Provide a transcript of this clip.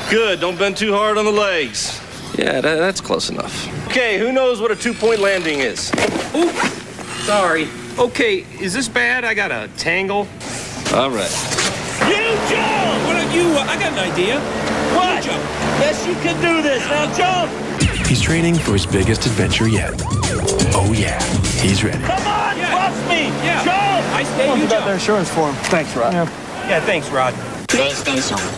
Good, don't bend too hard on the legs. Yeah, that's close enough. Okay, who knows what a 2-point landing is? Ooh, sorry. Okay, is this bad? I got a tangle. All right. You jump! Why don't you, I got an idea. What? You jump. Yes, you can do this. Now jump! He's training for his biggest adventure yet. Oh yeah, he's ready. Come on, trust me! Yeah. Jump! I stay, you jump. Insurance for him. Thanks, Rod. Yeah, thanks, Rod. PlayStation